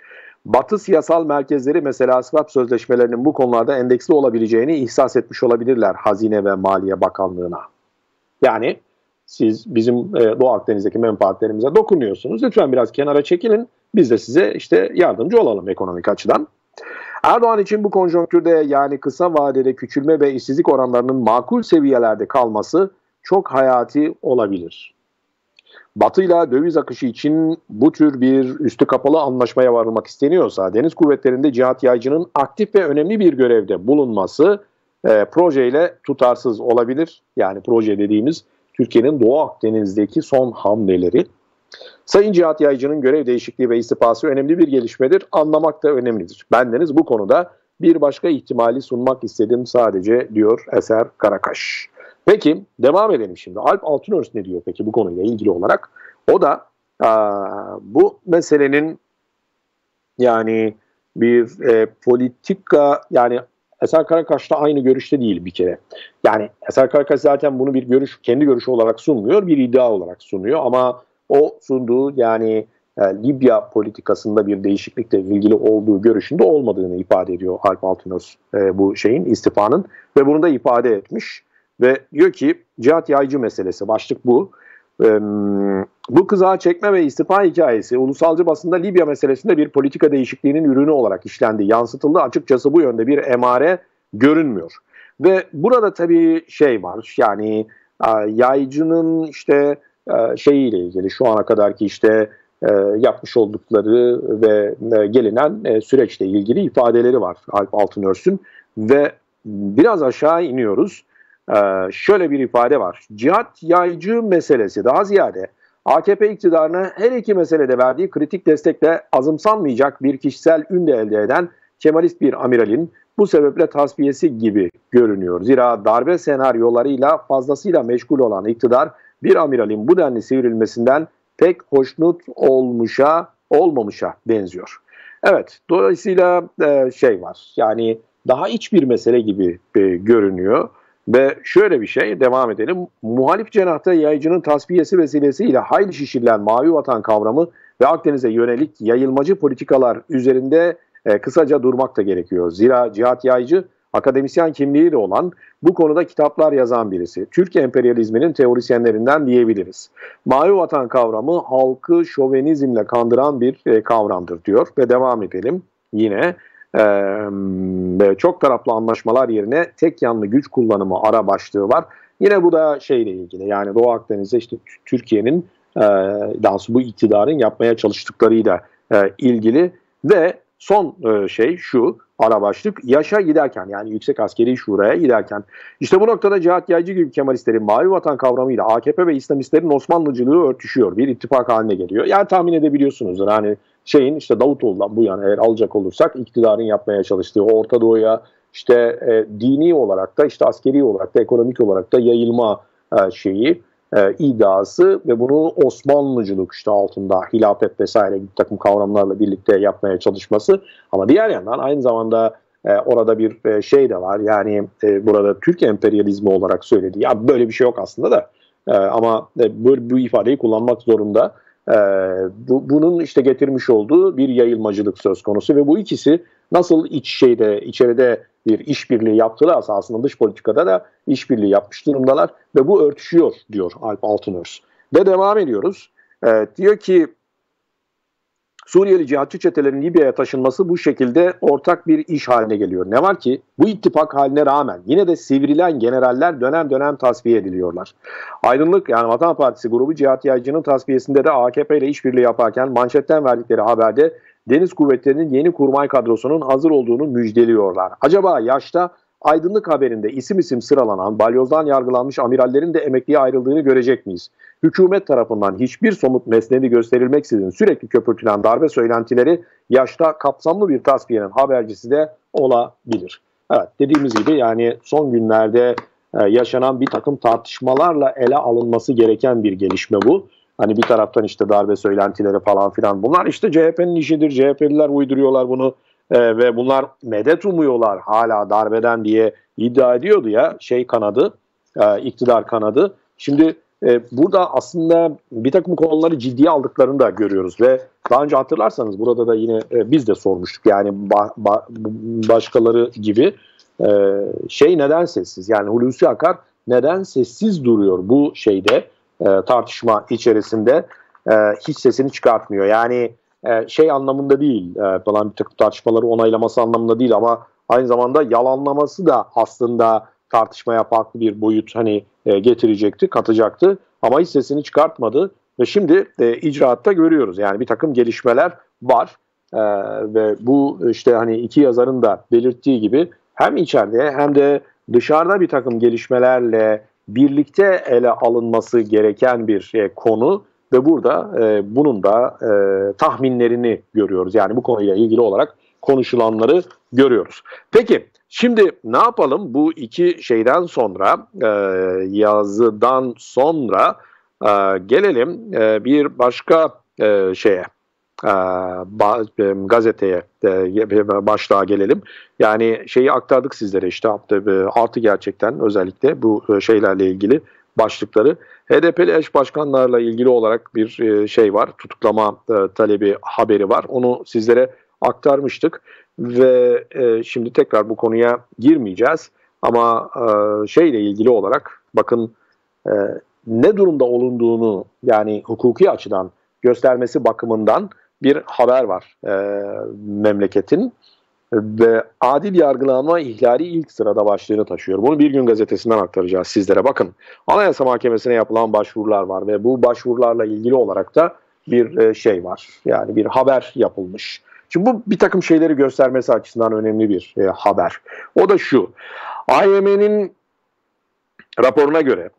Batı siyasal merkezleri mesela swap sözleşmelerinin bu konularda endeksli olabileceğini ihsas etmiş olabilirler Hazine ve Maliye Bakanlığı'na. Yani siz bizim e, Doğu Akdeniz'deki menfaatlerimize dokunuyorsunuz. Lütfen biraz kenara çekilin. Biz de size işte yardımcı olalım ekonomik açıdan. Erdoğan için bu konjonktürde yani kısa vadede küçülme ve işsizlik oranlarının makul seviyelerde kalması çok hayati olabilir. Batı'yla döviz akışı için bu tür bir üstü kapalı anlaşmaya varılmak isteniyorsa Deniz Kuvvetleri'nde Cihat Yaycı'nın aktif ve önemli bir görevde bulunması e, projeyle tutarsız olabilir. Yani proje dediğimiz Türkiye'nin Doğu Akdeniz'deki son hamleleri. Sayın Cihat Yaycı'nın görev değişikliği ve istifası önemli bir gelişmedir. Anlamak da önemlidir. Bendeniz bu konuda bir başka ihtimali sunmak istedim sadece diyor Eser Karakaş. Peki devam edelim şimdi. Alp Altınörs ne diyor peki bu konuyla ilgili olarak? O da aa, bu meselenin yani bir e, politika yani Eser Karakaş'ta aynı görüşte değil bir kere. Yani Eser Karakaş zaten bunu bir görüş kendi görüşü olarak sunmuyor, bir iddia olarak sunuyor ama o sunduğu yani e, Libya politikasında bir değişiklikle ilgili olduğu görüşünde olmadığını ifade ediyor Alp Altınörs e, bu şeyin istifanın ve bunu da ifade etmiş. Ve diyor ki Cihat Yaycı meselesi başlık bu. Ee, bu kızağa çekme ve istifa hikayesi ulusalcı basında Libya meselesinde bir politika değişikliğinin ürünü olarak işlendi. Yansıtıldı açıkçası bu yönde bir emare görünmüyor. Ve burada tabii şey var yani Yaycı'nın işte şeyiyle ilgili şu ana kadarki işte yapmış oldukları ve gelinen süreçle ilgili ifadeleri var Alp Altınörs'ün ve biraz aşağı iniyoruz. Ee, şöyle bir ifade var. Cihat Yaycı meselesi daha ziyade A K P iktidarına her iki meselede verdiği kritik destekle azımsanmayacak bir kişisel ün de elde eden Kemalist bir amiralin bu sebeple tasfiyesi gibi görünüyor. Zira darbe senaryolarıyla fazlasıyla meşgul olan iktidar bir amiralin bu denli sivrilmesinden pek hoşnut olmuşa, olmamışa benziyor. Evet, dolayısıyla e, şey var yani daha iç bir mesele gibi e, görünüyor. Ve şöyle bir şey, devam edelim. Muhalif cenahta Yaycı'nın tasfiyesi vesilesiyle hayli şişirilen Mavi Vatan kavramı ve Akdeniz'e yönelik yayılmacı politikalar üzerinde e, kısaca durmak da gerekiyor. Zira Cihat Yaycı, akademisyen kimliği de olan, bu konuda kitaplar yazan birisi. Türk emperyalizminin teorisyenlerinden diyebiliriz. Mavi Vatan kavramı halkı şovenizmle kandıran bir e, kavramdır diyor ve devam edelim yine. Ee, çok taraflı anlaşmalar yerine tek yanlı güç kullanımı ara başlığı var. Yine bu da şeyle ilgili yani Doğu Akdeniz'de işte Türkiye'nin e, daha doğrusu bu iktidarın yapmaya çalıştıklarıyla e, ilgili ve son e, şey şu ara başlık yaşa giderken yani Yüksek Askeri Şura'ya giderken işte bu noktada Cihat Yaycı gibi Kemalistlerin Mavi Vatan kavramıyla A K P ve İslamistlerin Osmanlıcılığı örtüşüyor. Bir ittifak haline geliyor. Yani tahmin edebiliyorsunuzdur hani şeyin işte Davutoğlu'dan bu yana eğer alacak olursak iktidarın yapmaya çalıştığı Orta Doğu'ya işte e, dini olarak da işte askeri olarak da ekonomik olarak da yayılma e, şeyi e, iddiası ve bunu Osmanlıcılık işte altında hilafet vesaire bir takım kavramlarla birlikte yapmaya çalışması ama diğer yandan aynı zamanda e, orada bir e, şey de var yani e, burada Türk emperyalizmi olarak söylediği ya böyle bir şey yok aslında da e, ama e, böyle bu ifadeyi kullanmak zorunda. Ee, bu, bunun işte getirmiş olduğu bir yayılmacılık söz konusu ve bu ikisi nasıl iç şeyde içeride bir işbirliği yaptılar aslında dış politikada da işbirliği yapmış durumdalar ve bu örtüşüyor diyor Alp Altınörs. Ve devam ediyoruz. Ee, diyor ki Suriyeli cihatçı çetelerin Libya'ya taşınması bu şekilde ortak bir iş haline geliyor. Ne var ki bu ittifak haline rağmen yine de sivrilen generaller dönem dönem tasfiye ediliyorlar. Aydınlık yani Vatan Partisi grubu Cihat Yaycı'nın tasfiyesinde de A K P ile işbirliği yaparken manşetten verdikleri haberde Deniz Kuvvetleri'nin yeni kurmay kadrosunun hazır olduğunu müjdeliyorlar. Acaba yaşta Aydınlık haberinde isim isim sıralanan balyozdan yargılanmış amirallerin de emekliye ayrıldığını görecek miyiz? Hükümet tarafından hiçbir somut mesnedi gösterilmeksizin sürekli köpürtülen darbe söylentileri yaşta kapsamlı bir tasfiyenin habercisi de olabilir. Evet dediğimiz gibi yani son günlerde e, yaşanan bir takım tartışmalarla ele alınması gereken bir gelişme bu. Hani bir taraftan işte darbe söylentileri falan filan bunlar işte C H P'nin işidir, C H P'liler uyduruyorlar bunu. Ee, ve bunlar medet umuyorlar hala darbeden diye iddia ediyordu ya şey kanadı, e, iktidar kanadı. Şimdi e, burada aslında bir takım konuları ciddiye aldıklarını da görüyoruz ve daha önce hatırlarsanız burada da yine e, biz de sormuştuk. Yani ba, ba, başkaları gibi e, şey neden sessiz? Yani Hulusi Akar neden sessiz duruyor bu şeyde e, tartışma içerisinde e, hiç sesini çıkartmıyor. Yani e, şey anlamında değil e, falan bir takım tartışmaları onaylaması anlamında değil ama aynı zamanda yalanlaması da aslında tartışmaya farklı bir boyut hani e, getirecekti, katacaktı ama hiç sesini çıkartmadı ve şimdi e, icraatta görüyoruz. Yani bir takım gelişmeler var e, ve bu işte hani iki yazarın da belirttiği gibi hem içeride hem de dışarıda bir takım gelişmelerle birlikte ele alınması gereken bir e, konu ve burada e, bunun da e, tahminlerini görüyoruz. Yani bu konuyla ilgili olarak konuşulanları görüyoruz. Peki şimdi ne yapalım? Bu iki şeyden sonra e, yazıdan sonra e, gelelim e, bir başka e, şeye e, ba, e, gazeteye e, başlığa gelelim. Yani şeyi aktardık sizlere işte artı gerçekten özellikle bu şeylerle ilgili başlıkları. H D P'li eş başkanlarla ilgili olarak bir e, şey var. Tutuklama e, talebi haberi var. Onu sizlere aktarmıştık ve e, şimdi tekrar bu konuya girmeyeceğiz. Ama e, şeyle ilgili olarak bakın e, ne durumda olunduğunu yani hukuki açıdan göstermesi bakımından bir haber var e, memleketin ve adil yargılanma ihlali ilk sırada başlığını taşıyor. Bunu Bir Gün Gazetesi'nden aktaracağız sizlere. Bakın Anayasa Mahkemesi'ne yapılan başvurular var ve bu başvurularla ilgili olarak da bir e, şey var. Yani bir haber yapılmış. Şimdi bu bir takım şeyleri göstermesi açısından önemli bir e, haber. O da şu. A Y M'nin raporuna göre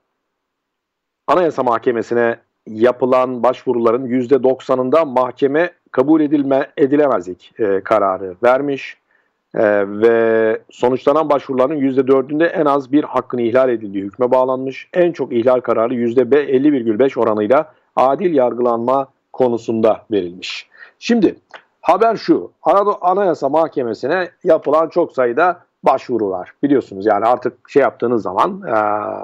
Anayasa Mahkemesi'ne yapılan başvuruların yüzde doksanında mahkeme kabul edilme, edilemezlik e, kararı vermiş e, ve sonuçlanan başvuruların yüzde dördünde en az bir hakkın ihlal edildiği hükme bağlanmış. En çok ihlal kararı yüzde elli virgül beş oranıyla adil yargılanma konusunda verilmiş. Şimdi haber şu, Anayasa Mahkemesi'ne yapılan çok sayıda başvuru var. Biliyorsunuz yani artık şey yaptığınız zaman e,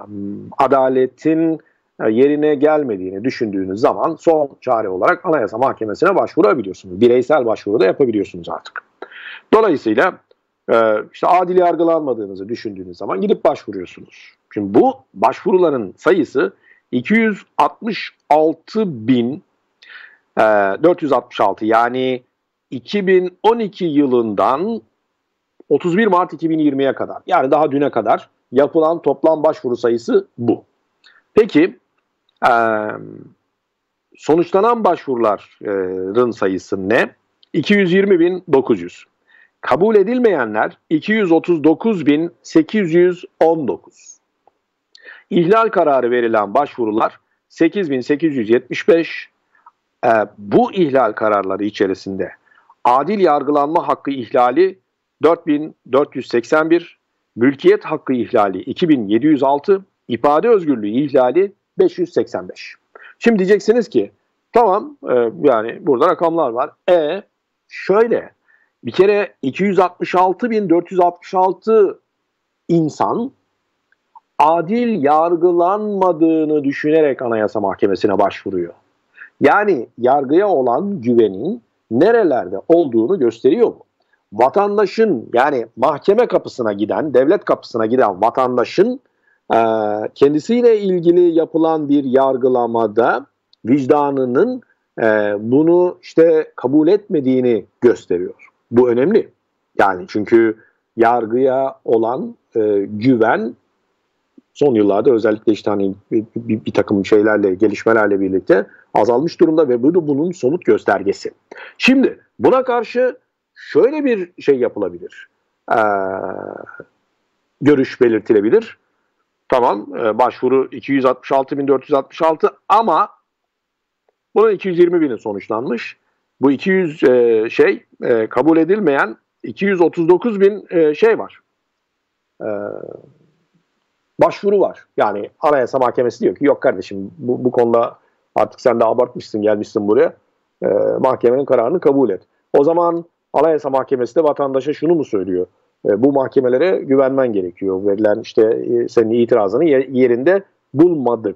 adaletin yerine gelmediğini düşündüğünüz zaman son çare olarak Anayasa Mahkemesi'ne başvurabiliyorsunuz. Bireysel başvuru da yapabiliyorsunuz artık. Dolayısıyla işte adil yargılanmadığınızı düşündüğünüz zaman gidip başvuruyorsunuz. Şimdi bu başvuruların sayısı iki yüz altmış altı bin dört yüz altmış altı yani iki bin on iki yılından otuz bir Mart iki bin yirmiye kadar yani daha düne kadar yapılan toplam başvuru sayısı bu. Peki Ee, sonuçlanan başvuruların sayısı ne? iki yüz yirmi bin dokuz yüz. Kabul edilmeyenler iki yüz otuz dokuz bin sekiz yüz on dokuz. İhlal kararı verilen başvurular sekiz bin sekiz yüz yetmiş beş. Ee, bu ihlal kararları içerisinde adil yargılanma hakkı ihlali dört bin dört yüz seksen bir, mülkiyet hakkı ihlali iki bin yedi yüz altı, ifade özgürlüğü ihlali beş yüz seksen beş. Şimdi diyeceksiniz ki tamam e, yani burada rakamlar var. E şöyle bir kere iki yüz altmış altı bin dört yüz altmış altı insan adil yargılanmadığını düşünerek Anayasa Mahkemesi'ne başvuruyor. Yani yargıya olan güvenin nerelerde olduğunu gösteriyor bu. Vatandaşın yani mahkeme kapısına giden, devlet kapısına giden vatandaşın kendisiyle ilgili yapılan bir yargılamada vicdanının bunu işte kabul etmediğini gösteriyor. Bu önemli. Yani çünkü yargıya olan güven son yıllarda özellikle işte hani bir, bir, bir takım şeylerle, gelişmelerle birlikte azalmış durumda ve bu da bunun somut göstergesi. Şimdi buna karşı şöyle bir şey yapılabilir. Ee, görüş belirtilebilir. Tamam, başvuru iki yüz altmış altı bin dört yüz altmış altı ama bunun iki yüz yirmi bini sonuçlanmış. Bu iki yüz e, şey e, kabul edilmeyen iki yüz otuz dokuz bin e, şey var. E, başvuru var. Yani Anayasa Mahkemesi diyor ki yok kardeşim bu, bu konuda artık sen de abartmışsın gelmişsin buraya. E, mahkemenin kararını kabul et. O zaman Anayasa Mahkemesi de vatandaşa şunu mu söylüyor? Bu mahkemelere güvenmen gerekiyor. Verilen işte senin itirazını yerinde bulmadık.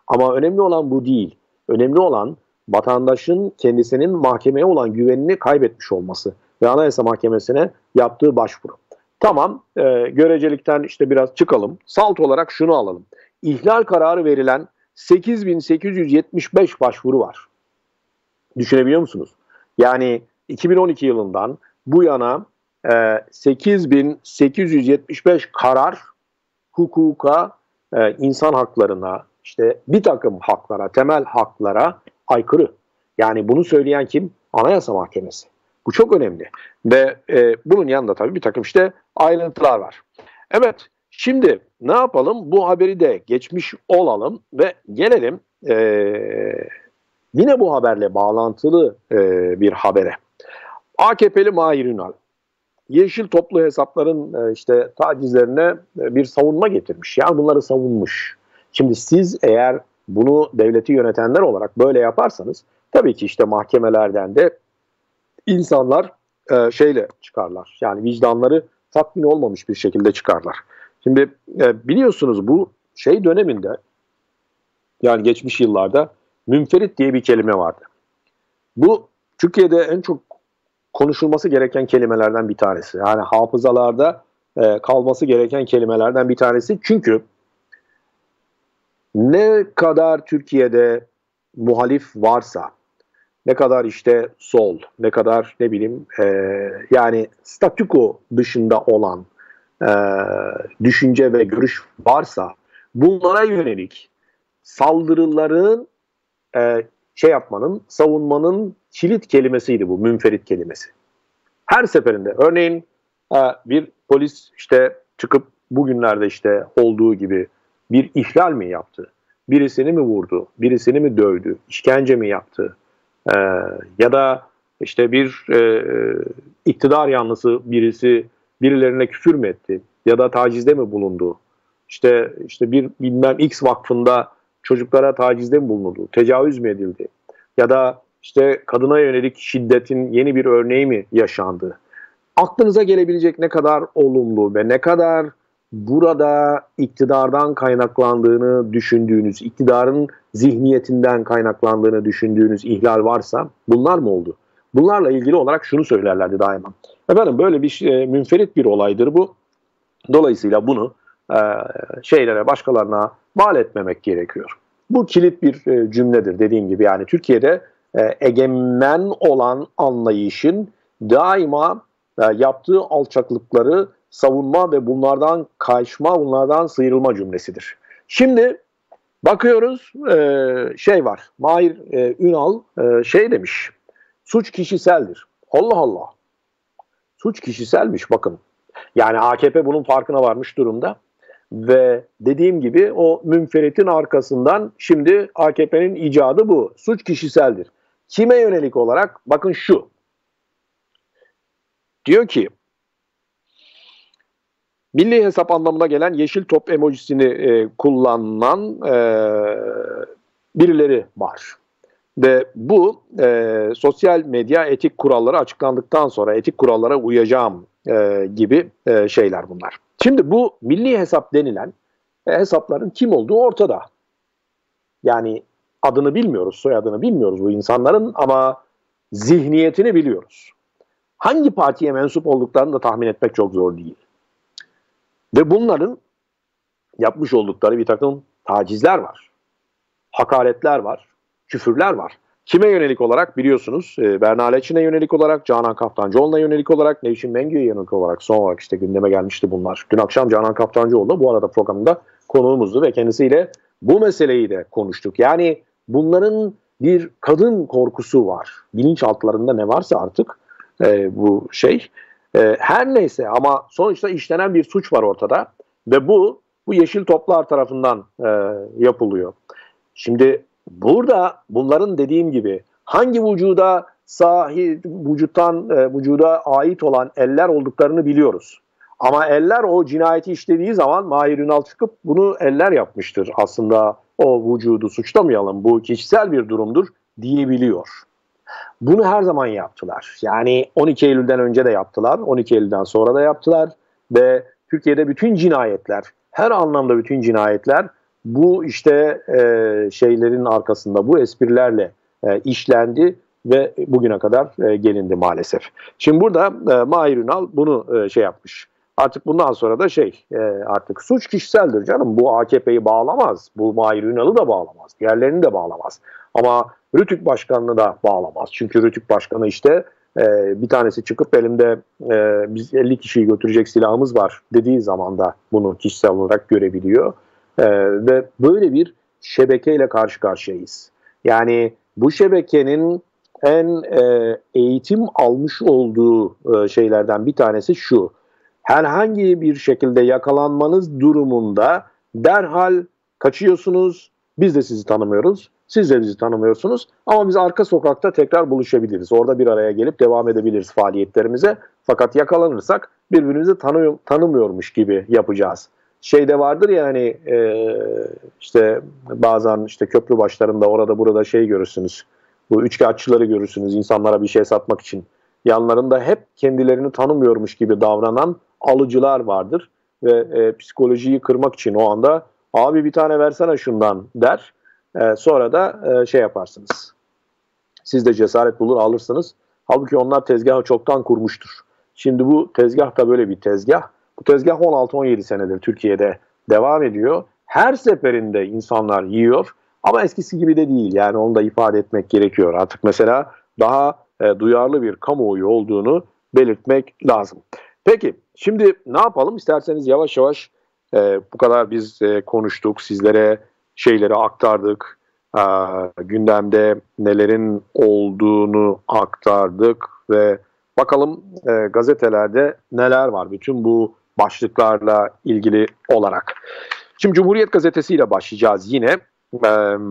Ama önemli olan bu değil. Önemli olan vatandaşın kendisinin mahkemeye olan güvenini kaybetmiş olması ve Anayasa Mahkemesi'ne yaptığı başvuru. Tamam, e, görecelikten işte biraz çıkalım. Salt olarak şunu alalım. İhlal kararı verilen sekiz bin sekiz yüz yetmiş beş başvuru var. Düşünebiliyor musunuz? Yani iki bin on iki yılından bu yana e, sekiz bin sekiz yüz yetmiş beş karar hukuka, e, insan haklarına, işte bir takım haklara, temel haklara aykırı. Yani bunu söyleyen kim? Anayasa Mahkemesi. Bu çok önemli. Ve e, bunun yanında tabii bir takım işte ayrıntılar var. Evet, şimdi ne yapalım? Bu haberi de geçmiş olalım ve gelelim e, yine bu haberle bağlantılı e, bir habere. A K P'li Mahir Ünal, yeşil toplu hesapların e, işte tacizlerine e, bir savunma getirmiş. Yani bunları savunmuş. Şimdi siz eğer bunu devleti yönetenler olarak böyle yaparsanız tabii ki işte mahkemelerden de insanlar e, şeyle çıkarlar. Yani vicdanları tatmin olmamış bir şekilde çıkarlar. Şimdi e, biliyorsunuz bu şey döneminde, yani geçmiş yıllarda münferit diye bir kelime vardı. Bu Türkiye'de en çok konuşulması gereken kelimelerden bir tanesi. Yani hafızalarda e, kalması gereken kelimelerden bir tanesi. Çünkü ne kadar Türkiye'de muhalif varsa, ne kadar işte sol, ne kadar ne bileyim e, yani statüko dışında olan e, düşünce ve görüş varsa bunlara yönelik saldırıların e, şey yapmanın, savunmanın kilit kelimesiydi bu münferit kelimesi. Her seferinde örneğin e, bir polis işte çıkıp bugünlerde işte olduğu gibi bir ihlal mi yaptı? Birisini mi vurdu? Birisini mi dövdü? İşkence mi yaptı? Ee, ya da işte bir e, iktidar yanlısı birisi birilerine küfür mü etti? Ya da tacizde mi bulundu? İşte işte bir bilmem X vakfında çocuklara tacizde mi bulundu? Tecavüz mü edildi? Ya da işte kadına yönelik şiddetin yeni bir örneği mi yaşandı? Aklınıza gelebilecek ne kadar olumlu ve ne kadar burada iktidardan kaynaklandığını düşündüğünüz, iktidarın zihniyetinden kaynaklandığını düşündüğünüz ihlal varsa bunlar mı oldu? Bunlarla ilgili olarak şunu söylerlerdi daima. Efendim böyle bir şey, münferit bir olaydır bu. Dolayısıyla bunu e, şeylere, başkalarına mal etmemek gerekiyor. Bu kilit bir e, cümledir dediğim gibi. Yani Türkiye'de e, egemen olan anlayışın daima e, yaptığı alçaklıkları savunma ve bunlardan kaçma, bunlardan sıyrılma cümlesidir. Şimdi bakıyoruz e, şey var, Mahir e, Ünal e, şey demiş, suç kişiseldir. Allah Allah, suç kişiselmiş bakın. Yani A K P bunun farkına varmış durumda. Ve dediğim gibi o münferitin arkasından şimdi A K P'nin icadı bu. Suç kişiseldir. Kime yönelik olarak? Bakın şu. Diyor ki, milli hesap anlamına gelen yeşil top emojisini e, kullanan e, birileri var. Ve bu e, sosyal medya etik kuralları açıklandıktan sonra etik kurallara uyacağım e, gibi e, şeyler bunlar. Şimdi bu milli hesap denilen e, hesapların kim olduğu ortada. Yani adını bilmiyoruz, soyadını bilmiyoruz bu insanların ama zihniyetini biliyoruz. Hangi partiye mensup olduklarını da tahmin etmek çok zor değil. Ve bunların yapmış oldukları bir takım tacizler var, hakaretler var, küfürler var. Kime yönelik olarak biliyorsunuz, e, Berna Leçin'e yönelik olarak, Canan Kaftancıoğlu'na yönelik olarak, Nevşin Mengü'ye yönelik olarak son olarak işte gündeme gelmişti bunlar. Dün akşam Canan Kaftancıoğlu bu arada programda konuğumuzdu ve kendisiyle bu meseleyi de konuştuk. Yani bunların bir kadın korkusu var. Bilinçaltlarında ne varsa artık e, bu şey. E, her neyse ama sonuçta işlenen bir suç var ortada ve bu bu yeşil toplar tarafından e, yapılıyor. Şimdi burada bunların dediğim gibi hangi vücuda sahip, vücuttan e, vücuda ait olan eller olduklarını biliyoruz. Ama eller o cinayeti işlediği zaman Mahir Ünal çıkıp bunu eller yapmıştır. Aslında o vücudu suçlamayalım, bu kişisel bir durumdur diyebiliyor. Bunu her zaman yaptılar. Yani on iki Eylül'den önce de yaptılar, on iki Eylül'den sonra da yaptılar ve Türkiye'de bütün cinayetler, her anlamda bütün cinayetler bu işte e, şeylerin arkasında, bu esprilerle e, işlendi ve bugüne kadar e, gelindi maalesef. Şimdi burada e, Mahir Ünal bunu e, şey yapmış. Artık bundan sonra da şey e, artık suç kişiseldir canım. Bu A K P'yi bağlamaz. Bu Mahir Ünal'ı da bağlamaz. Diğerlerini de bağlamaz. Ama RTÜK Başkanı'nı da bağlamaz. Çünkü RTÜK Başkanı işte e, bir tanesi çıkıp elimde e, biz elli kişiyi götürecek silahımız var dediği zaman da bunu kişisel olarak görebiliyor. E, ve böyle bir şebekeyle karşı karşıyayız. Yani bu şebekenin en e, eğitim almış olduğu e, şeylerden bir tanesi şu. Herhangi bir şekilde yakalanmanız durumunda derhal kaçıyorsunuz. Biz de sizi tanımıyoruz. Siz de bizi tanımıyorsunuz. Ama biz arka sokakta tekrar buluşabiliriz. Orada bir araya gelip devam edebiliriz faaliyetlerimize. Fakat yakalanırsak birbirimizi tanı tanımıyormuş gibi yapacağız. Şeyde vardır ya hani e, işte bazen işte köprü başlarında orada burada şey görürsünüz. Bu üçkağıtçıları görürsünüz insanlara bir şey satmak için. Yanlarında hep kendilerini tanımıyormuş gibi davranan alıcılar vardır. Ve e, psikolojiyi kırmak için o anda abi bir tane versene şundan der. E, sonra da e, şey yaparsınız. Siz de cesaret bulur alırsınız. Halbuki onlar tezgahı çoktan kurmuştur. Şimdi bu tezgah da böyle bir tezgah. Bu tezgah on altı on yedi senedir Türkiye'de devam ediyor. Her seferinde insanlar yiyor ama eskisi gibi de değil. Yani onu da ifade etmek gerekiyor. Artık mesela daha e, duyarlı bir kamuoyu olduğunu belirtmek lazım. Peki şimdi ne yapalım? İsterseniz yavaş yavaş e, bu kadar biz e, konuştuk, sizlere şeyleri aktardık. E, gündemde nelerin olduğunu aktardık ve bakalım e, gazetelerde neler var bütün bu başlıklarla ilgili olarak. Şimdi Cumhuriyet Gazetesi ile başlayacağız yine. Ee,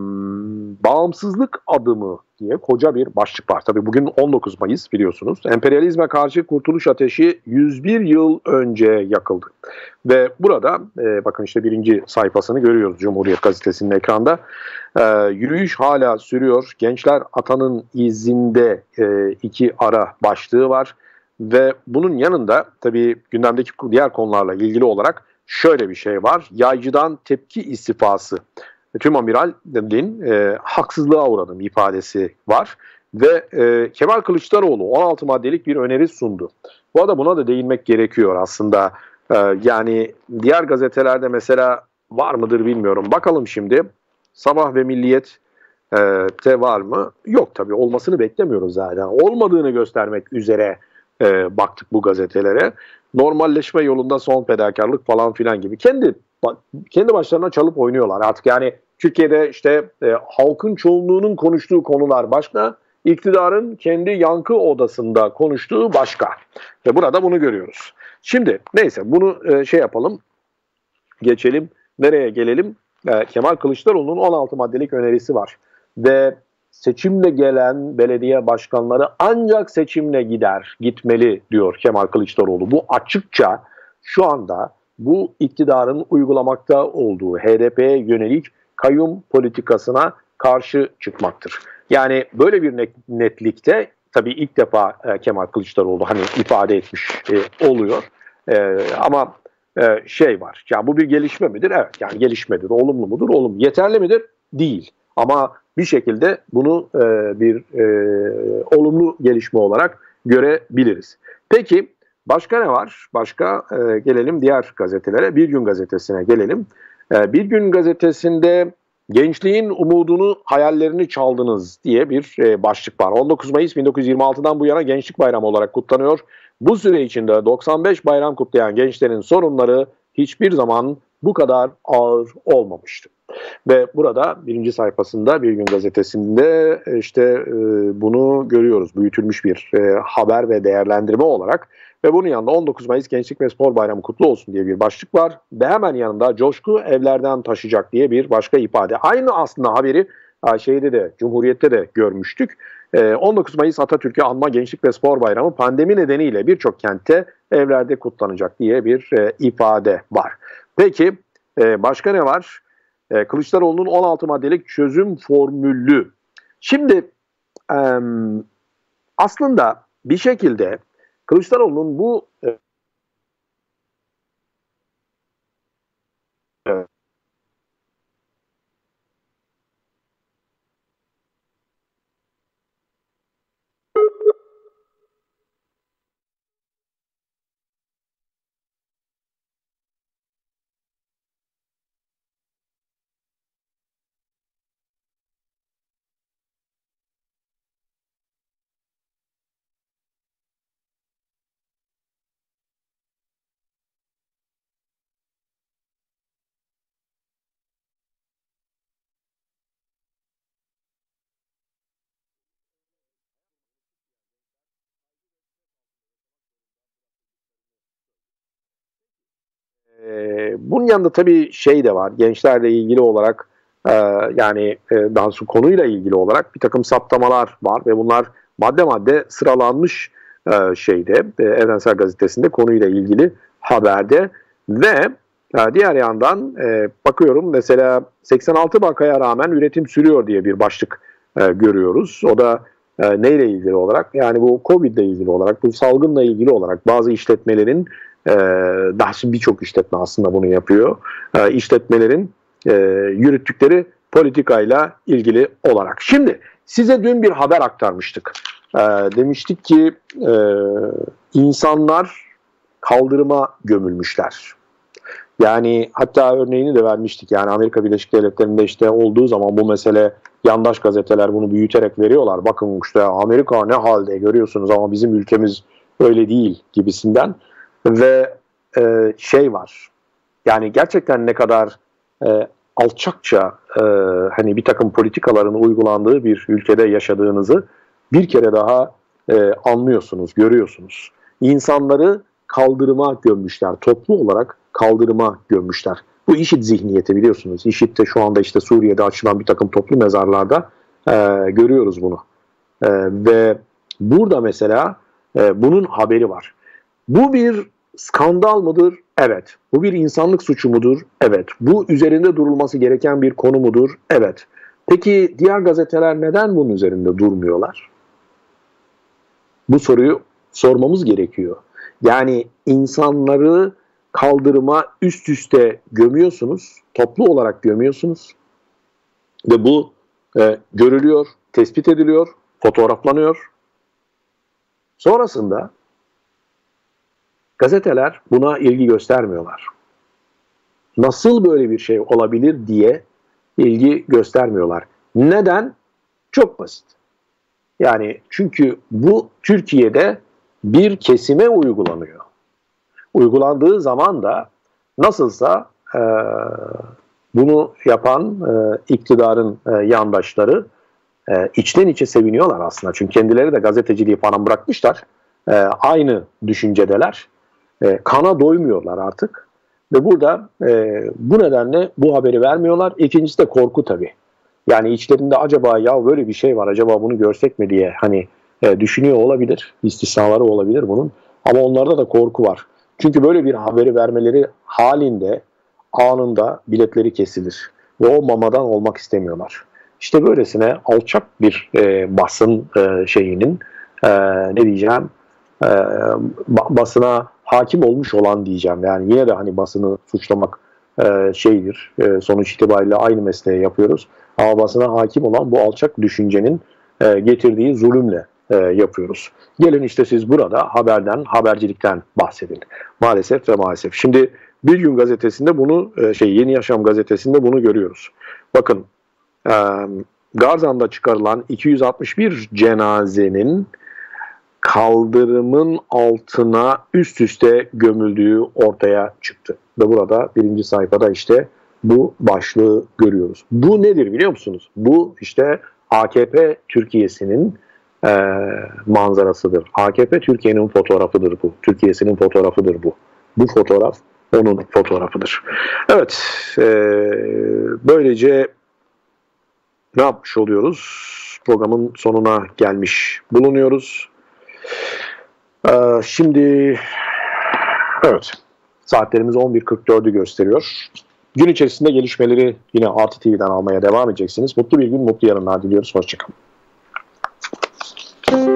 bağımsızlık adımı diye koca bir başlık var. Tabii bugün on dokuz Mayıs biliyorsunuz. Emperyalizme karşı kurtuluş ateşi yüz bir yıl önce yakıldı. Ve burada e, bakın işte birinci sayfasını görüyoruz Cumhuriyet Gazetesi'nin ekranda. E, yürüyüş hala sürüyor. Gençler atanın izinde e, iki ara başlığı var. Ve bunun yanında tabii gündemdeki diğer konularla ilgili olarak şöyle bir şey var. Yaycıdan tepki istifası. Tüm amiralin e, haksızlığa uğradım ifadesi var. Ve e, Kemal Kılıçdaroğlu on altı maddelik bir öneri sundu. Bu arada buna da değinmek gerekiyor aslında. E, yani diğer gazetelerde mesela var mıdır bilmiyorum. Bakalım şimdi. Sabah ve Milliyet'te var mı? Yok tabii, olmasını beklemiyoruz zaten. Olmadığını göstermek üzere e, baktık bu gazetelere. Normalleşme yolunda son fedakarlık falan filan gibi. Kendi kendi başlarına çalıp oynuyorlar artık. Yani Türkiye'de işte e, halkın çoğunluğunun konuştuğu konular başka, iktidarın kendi yankı odasında konuştuğu başka. Ve burada bunu görüyoruz. Şimdi neyse bunu e, şey yapalım, geçelim. Nereye gelelim? E, Kemal Kılıçdaroğlu'nun on altı maddelik önerisi var. Ve seçimle gelen belediye başkanları ancak seçimle gider, gitmeli diyor Kemal Kılıçdaroğlu. Bu açıkça şu anda bu iktidarın uygulamakta olduğu H D P'ye yönelik kayyum politikasına karşı çıkmaktır. Yani böyle bir netlikte tabii ilk defa Kemal Kılıçdaroğlu hani ifade etmiş e, oluyor. E, ama e, şey var, yani bu bir gelişme midir? Evet, yani gelişmedir. Olumlu mudur? Olumlu. Yeterli midir? Değil. Ama bir şekilde bunu e, bir e, olumlu gelişme olarak görebiliriz. Peki başka ne var? Başka e, gelelim diğer gazetelere. Bir Gün Gazetesi'ne gelelim. E, Bir Gün Gazetesi'nde gençliğin umudunu, hayallerini çaldınız diye bir e, başlık var. on dokuz Mayıs bin dokuz yüz yirmi altıdan bu yana Gençlik Bayramı olarak kutlanıyor. Bu süre içinde doksan beş bayram kutlayan gençlerin sorunları hiçbir zaman bu kadar ağır olmamıştı. Ve burada birinci sayfasında Bir Gün Gazetesi'nde işte e, bunu görüyoruz. Büyütülmüş bir e, haber ve değerlendirme olarak. Ve bunun yanında on dokuz Mayıs Gençlik ve Spor Bayramı kutlu olsun diye bir başlık var. Ve hemen yanında coşku evlerden taşıyacak diye bir başka ifade. Aynı aslında haberi şeyde de, Cumhuriyet'te de görmüştük. on dokuz Mayıs Atatürk'ü anma Gençlik ve Spor Bayramı pandemi nedeniyle birçok kentte evlerde kutlanacak diye bir ifade var. Peki başka ne var? Kılıçdaroğlu'nun on altı maddelik çözüm formülü. Şimdi aslında bir şekilde Kılıçdaroğlu'nun bu Ee, bunun yanında tabii şey de var, gençlerle ilgili olarak e, yani e, daha doğrusu konuyla ilgili olarak bir takım saptamalar var ve bunlar madde madde sıralanmış e, şeyde e, Evrensel Gazetesi'nde konuyla ilgili haberde ve e, diğer yandan e, bakıyorum mesela seksen altı vakaya rağmen üretim sürüyor diye bir başlık e, görüyoruz. O da e, neyle ilgili olarak? Yani bu Covid ile ilgili olarak, bu salgınla ilgili olarak bazı işletmelerin Ee, daha şimdi birçok işletme aslında bunu yapıyor. Ee, işletmelerin e, yürüttükleri politikayla ilgili olarak. Şimdi size dün bir haber aktarmıştık. Ee, demiştik ki e, insanlar kaldırıma gömülmüşler. Yani hatta örneğini de vermiştik. Yani Amerika Birleşik Devletleri'nde işte olduğu zaman bu mesele yandaş gazeteler bunu büyüterek veriyorlar. Bakın işte Amerika ne halde görüyorsunuz ama bizim ülkemiz öyle değil gibisinden. Ve e, şey var, yani gerçekten ne kadar e, alçakça e, hani bir takım politikaların uygulandığı bir ülkede yaşadığınızı bir kere daha e, anlıyorsunuz, görüyorsunuz. İnsanları kaldırıma gömmüşler, toplu olarak kaldırıma gömmüşler. Bu IŞİD zihniyeti biliyorsunuz. IŞİD de şu anda işte Suriye'de açılan bir takım toplu mezarlarda e, görüyoruz bunu. E, ve burada mesela e, bunun haberi var. Bu bir skandal mıdır? Evet. Bu bir insanlık suçu mudur? Evet. Bu üzerinde durulması gereken bir konu mudur? Evet. Peki diğer gazeteler neden bunun üzerinde durmuyorlar? Bu soruyu sormamız gerekiyor. Yani insanları kaldırıma üst üste gömüyorsunuz, toplu olarak gömüyorsunuz ve bu e, görülüyor, tespit ediliyor, fotoğraflanıyor. Sonrasında gazeteler buna ilgi göstermiyorlar. Nasıl böyle bir şey olabilir diye ilgi göstermiyorlar. Neden? Çok basit. Yani çünkü bu Türkiye'de bir kesime uygulanıyor. Uygulandığı zaman da nasılsa e, bunu yapan e, iktidarın e, yandaşları e, içten içe seviniyorlar aslında. Çünkü kendileri de gazeteciliği falan bırakmışlar. E, aynı düşüncedeler. E, kana doymuyorlar artık ve burada e, bu nedenle bu haberi vermiyorlar. İkincisi de korku tabii. Yani içlerinde acaba ya böyle bir şey var, acaba bunu görsek mi diye hani e, düşünüyor olabilir. İstisnaları olabilir bunun. Ama onlarda da korku var. Çünkü böyle bir haberi vermeleri halinde anında biletleri kesilir ve o mamadan olmak istemiyorlar. İşte böylesine alçak bir e, basın e, şeyinin e, ne diyeceğim e, basına hakim olmuş olan diyeceğim. Yani yine de hani basını suçlamak e, şeydir. E, sonuç itibariyle aynı mesleği yapıyoruz. Ama basına hakim olan bu alçak düşüncenin e, getirdiği zulümle e, yapıyoruz. Gelin işte siz burada haberden, habercilikten bahsedin. Maalesef ve maalesef. Şimdi Bir Gün Gazetesi'nde bunu, e, şey Yeni Yaşam Gazetesi'nde bunu görüyoruz. Bakın e, Garzan'da çıkarılan iki yüz altmış bir cenazenin kaldırımın altına üst üste gömüldüğü ortaya çıktı. Ve burada birinci sayfada işte bu başlığı görüyoruz. Bu nedir biliyor musunuz? Bu işte A K P Türkiye'sinin e, manzarasıdır. A K P Türkiye'nin fotoğrafıdır bu. Türkiye'sinin fotoğrafıdır bu. Bu fotoğraf onun fotoğrafıdır. Evet, e, böylece ne yapmış oluyoruz? Programın sonuna gelmiş bulunuyoruz. Ee, şimdi evet, saatlerimiz on bir kırk dördü gösteriyor. Gün içerisinde gelişmeleri yine Artı T V'den almaya devam edeceksiniz. Mutlu bir gün, mutlu yarınlar diliyoruz. Hoşçakalın.